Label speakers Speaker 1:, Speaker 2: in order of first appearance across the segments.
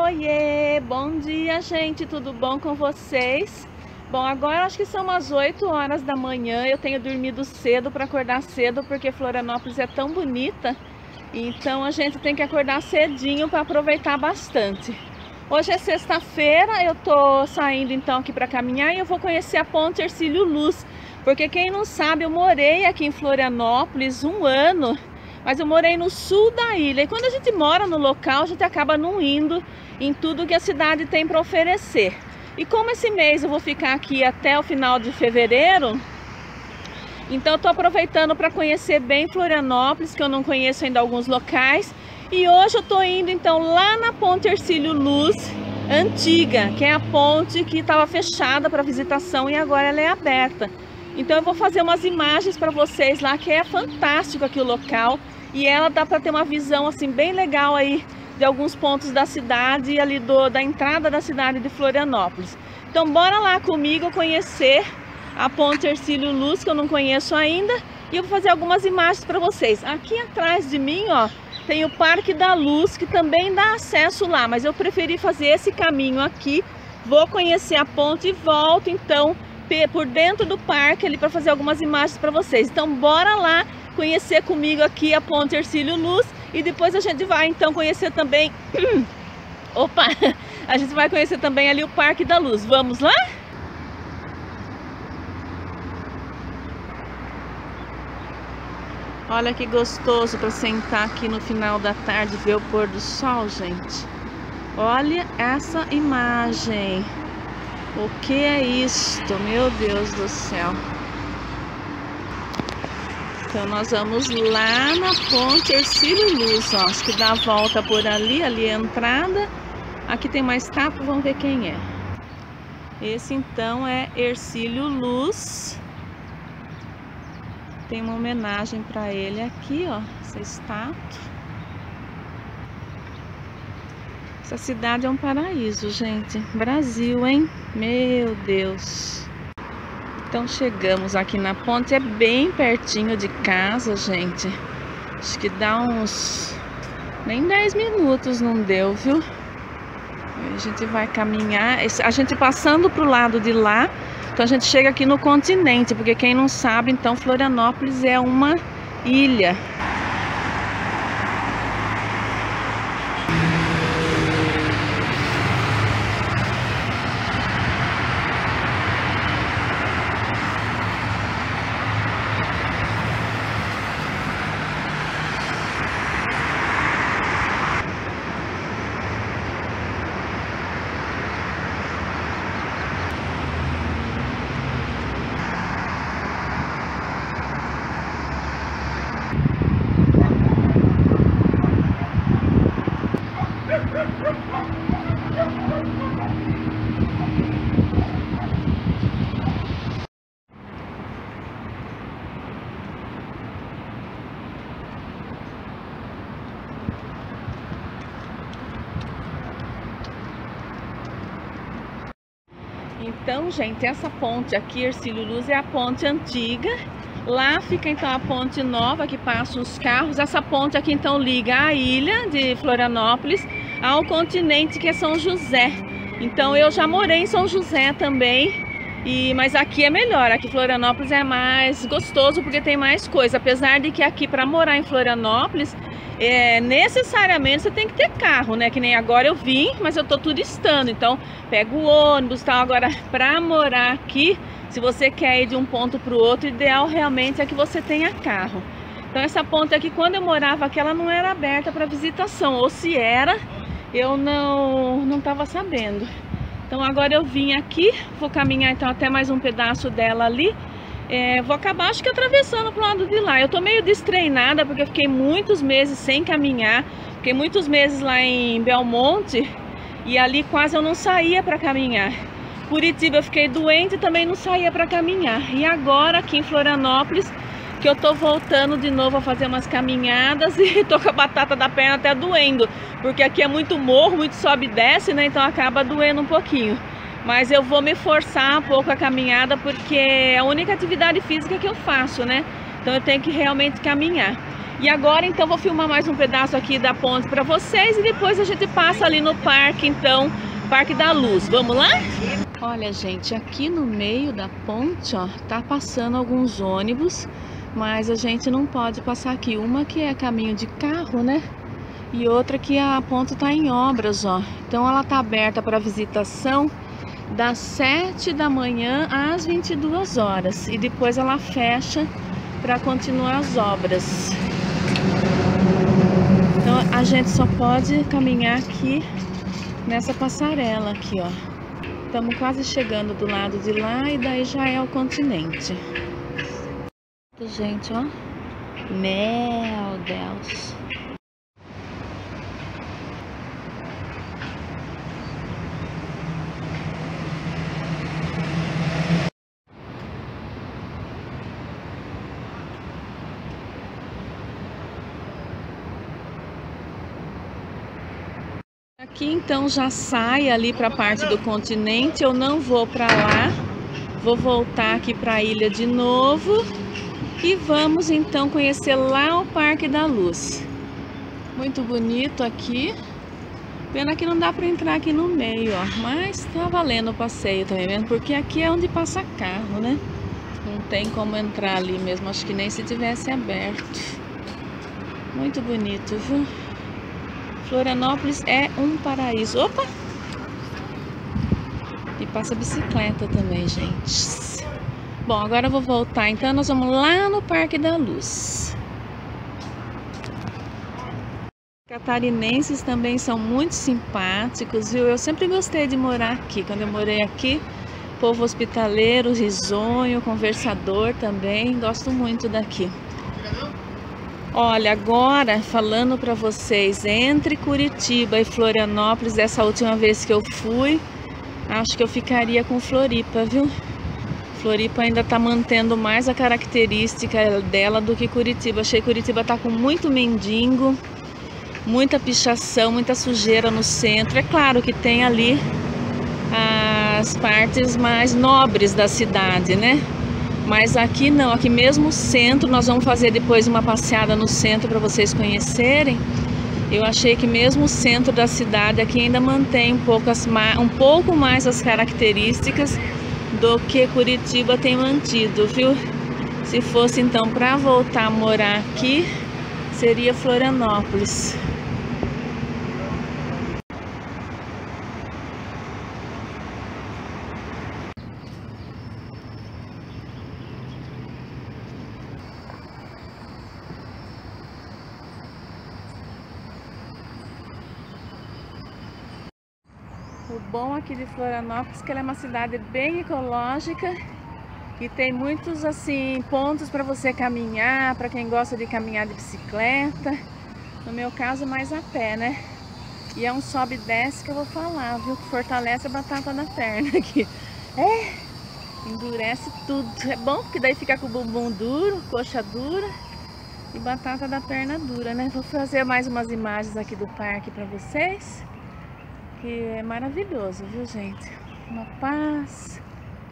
Speaker 1: Oiê, bom dia, gente, tudo bom com vocês? Bom, agora acho que são umas 8 horas da manhã. Eu tenho dormido cedo para acordar cedo porque Florianópolis é tão bonita. Então a gente tem que acordar cedinho para aproveitar bastante. Hoje é sexta-feira, eu tô saindo então aqui para caminhar e eu vou conhecer a Ponte Hercílio Luz. Porque quem não sabe, eu morei aqui em Florianópolis um ano, mas eu morei no sul da ilha. E quando a gente mora no local, a gente acaba não indo em tudo que a cidade tem para oferecer. E como esse mês eu vou ficar aqui até o final de fevereiro, então eu tô aproveitando para conhecer bem Florianópolis, que eu não conheço ainda alguns locais. E hoje eu tô indo então lá na Ponte Hercílio Luz antiga, que é a ponte que estava fechada para visitação e agora ela é aberta. Então eu vou fazer umas imagens para vocês lá, que é fantástico aqui o local. E ela dá para ter uma visão assim bem legal aí de alguns pontos da cidade e ali da entrada da cidade de Florianópolis. Então bora lá comigo conhecer a Ponte Hercílio Luz, que eu não conheço ainda. E eu vou fazer algumas imagens para vocês. Aqui atrás de mim, ó, tem o Parque da Luz, que também dá acesso lá. Mas eu preferi fazer esse caminho aqui. Vou conhecer a ponte e volto então por dentro do parque ali para fazer algumas imagens para vocês. Então bora lá conhecer comigo aqui a Ponte Hercílio Luz e depois a gente vai então conhecer também opa, a gente vai conhecer também ali o Parque da Luz. Vamos lá? Olha que gostoso para sentar aqui no final da tarde e ver o pôr do sol, gente. Olha essa imagem. O que é isto? Meu Deus do céu. Então nós vamos lá na Ponte Hercílio Luz, ó. Acho que dá a volta por ali, ali é a entrada. Aqui tem mais capa, vamos ver quem é. Esse então é Hercílio Luz. Tem uma homenagem para ele aqui, ó, essa estátua. Essa cidade é um paraíso, gente. Brasil, hein? Meu Deus. Então chegamos aqui na ponte, é bem pertinho de casa, gente. Acho que dá uns... nem 10 minutos não deu, viu? A gente vai caminhar, a gente passando pro lado de lá, então a gente chega aqui no continente, porque quem não sabe, então Florianópolis é uma ilha. Então, gente, essa ponte aqui, Hercílio Luz, é a ponte antiga. Lá fica então a ponte nova que passa os carros. Essa ponte aqui então liga a ilha de Florianópolis ao continente, que é São José. Então eu já morei em São José também, mas aqui é melhor. Aqui Florianópolis é mais gostoso porque tem mais coisa. Apesar de que aqui para morar em Florianópolis, necessariamente você tem que ter carro, né? Que nem agora eu vim, mas eu tô turistando, então pego o ônibus e tal. Agora, para morar aqui, se você quer ir de um ponto para o outro, o ideal realmente é que você tenha carro. Então essa ponte aqui, quando eu morava aqui, ela não era aberta para visitação, ou se era, eu não estava sabendo. Então agora eu vim aqui, vou caminhar então até mais um pedaço dela ali. Vou acabar, acho que atravessando pro lado de lá. Eu tô meio destreinada porque eu fiquei muitos meses sem caminhar. Fiquei muitos meses lá em Belmonte e ali quase eu não saía para caminhar. Curitiba eu fiquei doente e também não saía para caminhar. E agora aqui em Florianópolis que eu tô voltando de novo a fazer umas caminhadas e tô com a batata da perna até doendo. Porque aqui é muito morro, muito sobe e desce, né? Então acaba doendo um pouquinho. Mas eu vou me forçar um pouco a caminhada porque é a única atividade física que eu faço, né? Então eu tenho que realmente caminhar. E agora então vou filmar mais um pedaço aqui da ponte para vocês e depois a gente passa ali no parque, então, Parque da Luz. Vamos lá? Olha, gente, aqui no meio da ponte, ó, tá passando alguns ônibus, mas a gente não pode passar aqui. Uma que é caminho de carro, né? E outra que a ponte tá em obras, ó. Então ela tá aberta para visitação das 7 da manhã às 22 horas e depois ela fecha para continuar as obras. Então a gente só pode caminhar aqui nessa passarela aqui, ó. Estamos quase chegando do lado de lá e daí já é o continente. Gente, ó. Meu Deus. Aqui então já sai ali para a parte do continente, eu não vou para lá, vou voltar aqui para a ilha de novo e vamos então conhecer lá o Parque da Luz. Muito bonito aqui, pena que não dá para entrar aqui no meio, ó, mas tá valendo o passeio também mesmo, porque aqui é onde passa carro, né? Não tem como entrar ali mesmo, acho que nem se tivesse aberto. Muito bonito, viu? Florianópolis é um paraíso. Opa! E passa bicicleta também, gente. Bom, agora eu vou voltar. Então nós vamos lá no Parque da Luz. Catarinenses também são muito simpáticos, viu? Eu sempre gostei de morar aqui. Quando eu morei aqui, povo hospitaleiro, risonho, conversador também. Gosto muito daqui. Olha, agora falando para vocês, entre Curitiba e Florianópolis, essa última vez que eu fui, acho que eu ficaria com Floripa, viu? Floripa ainda tá mantendo mais a característica dela do que Curitiba. Achei que Curitiba tá com muito mendigo, muita pichação, muita sujeira no centro. É claro que tem ali as partes mais nobres da cidade, né? Mas aqui não, aqui mesmo o centro, nós vamos fazer depois uma passeada no centro para vocês conhecerem. Eu achei que mesmo o centro da cidade aqui ainda mantém um pouco mais as características do que Curitiba tem mantido, viu? Se fosse então para voltar a morar aqui, seria Florianópolis. O bom aqui de Florianópolis é que ela é uma cidade bem ecológica e tem muitos assim pontos para você caminhar, para quem gosta de caminhar de bicicleta. No meu caso, mais a pé, né? E é um sobe e desce que eu vou falar, viu? Que fortalece a batata da perna aqui. Endurece tudo. É bom porque daí fica com o bumbum duro, coxa dura e batata da perna dura, né? Vou fazer mais umas imagens aqui do parque para vocês. Que é maravilhoso, viu, gente? Uma paz.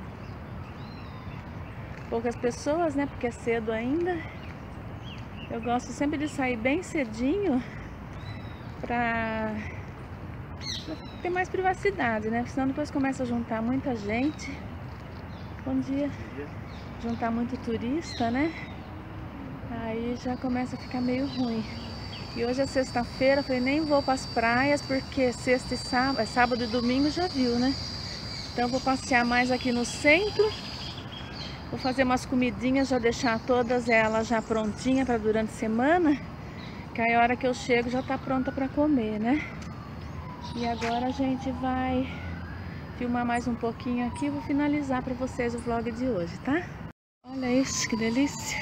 Speaker 1: Poucas pessoas, né? Porque é cedo ainda. Eu gosto sempre de sair bem cedinho pra ter mais privacidade, né? Senão depois começa a juntar muita gente. Bom dia. Juntar muito turista, né? Aí já começa a ficar meio ruim. E hoje é sexta-feira, falei, nem vou para as praias, porque sexta e sábado e domingo já viu, né? Então vou passear mais aqui no centro. Vou fazer umas comidinhas, já deixar todas elas já prontinhas para durante a semana. Que aí a hora que eu chego já tá pronta para comer, né? E agora a gente vai filmar mais um pouquinho aqui. Vou finalizar para vocês o vlog de hoje, tá? Olha isso, que delícia!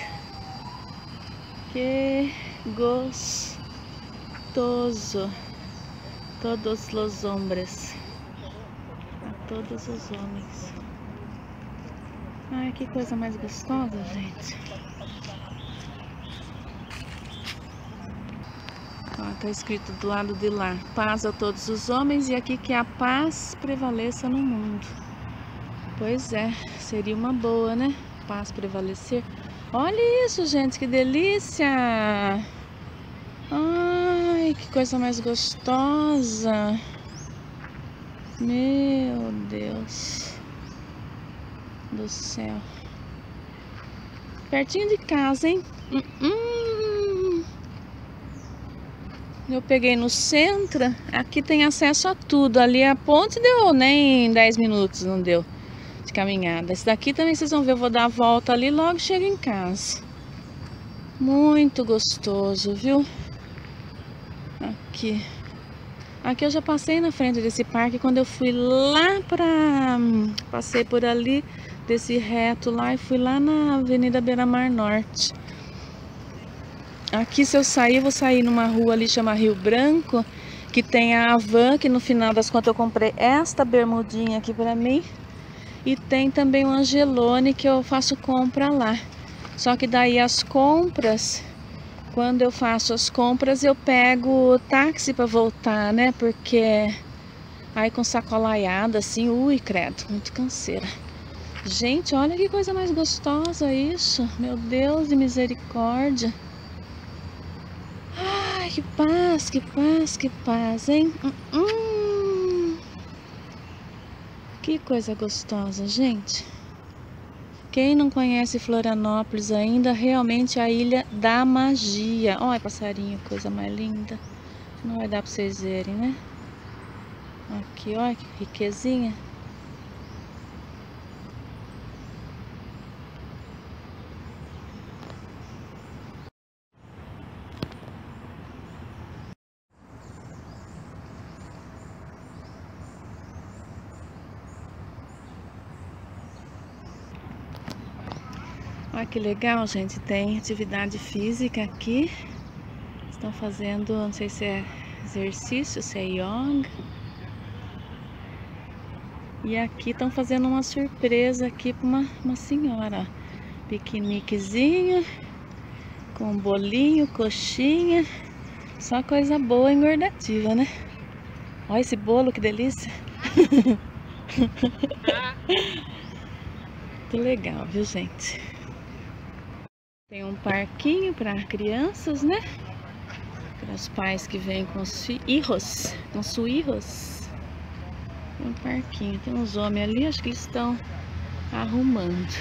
Speaker 1: Que gostoso! Todos os homens, a todos os homens. Ai, que coisa mais gostosa, gente. Ó, tá escrito do lado de lá, paz a todos os homens, e aqui que a paz prevaleça no mundo. Pois é, seria uma boa, né? Paz prevalecer. Olha isso, gente, que delícia! Ai, que coisa mais gostosa. Meu Deus do céu. Pertinho de casa, hein? Eu peguei no centro. Aqui tem acesso a tudo. Ali a ponte deu nem 10 minutos, não deu, de caminhada. Esse daqui também vocês vão ver. Eu vou dar a volta ali, logo chego em casa. Muito gostoso, viu? Aqui eu já passei na frente desse parque quando eu fui lá passei por ali, desci reto lá e fui lá na Avenida Beira-Mar Norte. Aqui, se eu sair, vou sair numa rua ali, chama Rio Branco, que tem a Havan, que no final das contas eu comprei esta bermudinha aqui pra mim. E tem também o Angelone, que eu faço compra lá. Só que daí as compras, quando eu faço as compras, eu pego táxi pra voltar, né? Porque aí com sacolaiada assim, ui, credo, muito canseira. Gente, olha que coisa mais gostosa isso. Meu Deus de misericórdia. Ai, que paz, que paz, que paz, hein? Que coisa gostosa, gente. Quem não conhece Florianópolis ainda, realmente a ilha da magia. Olha, passarinho, coisa mais linda. Não vai dar pra vocês verem, né? Aqui, olha que riquezinha. Olha que legal, gente. Tem atividade física aqui. Estão fazendo, não sei se é exercício, se é yoga. E aqui estão fazendo uma surpresa aqui para uma senhora. Ó. Piqueniquezinho, com bolinho, coxinha. Só coisa boa, engordativa, né? Olha esse bolo, que delícia. Muito legal, viu, gente? Tem um parquinho para crianças, né? Para os pais que vêm com os filhos, com suíros. Tem um parquinho, tem uns homens ali, acho que eles estão arrumando.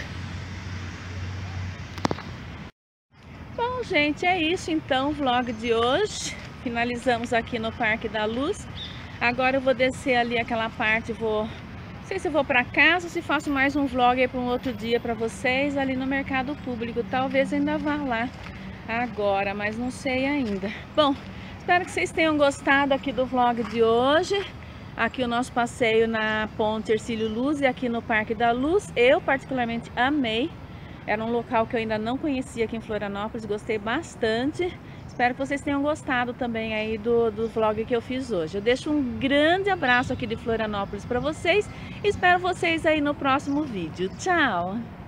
Speaker 1: Bom, gente, é isso então o vlog de hoje. Finalizamos aqui no Parque da Luz. Agora eu vou descer ali aquela parte, não sei se eu vou para casa ou se faço mais um vlog aí para um outro dia para vocês ali no Mercado Público. Talvez ainda vá lá agora, mas não sei ainda. Bom, espero que vocês tenham gostado aqui do vlog de hoje. Aqui o nosso passeio na Ponte Hercílio Luz e aqui no Parque da Luz. Eu particularmente amei. Era um local que eu ainda não conhecia aqui em Florianópolis, gostei bastante. Espero que vocês tenham gostado também aí do vlog que eu fiz hoje. Eu deixo um grande abraço aqui de Florianópolis para vocês. Espero vocês aí no próximo vídeo. Tchau!